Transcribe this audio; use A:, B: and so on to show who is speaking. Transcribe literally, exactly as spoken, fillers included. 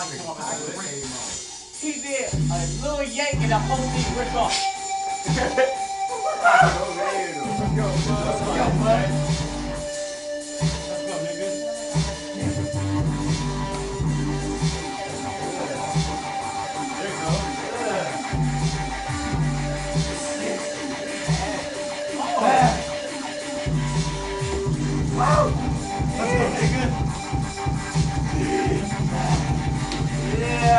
A: body come up and ring. He did a little yank and the whole thing ripped off. Let's go, bud. Let's go, bud. Let's go, nigga. There you go. Wow. Let's go, nigga. Yeah.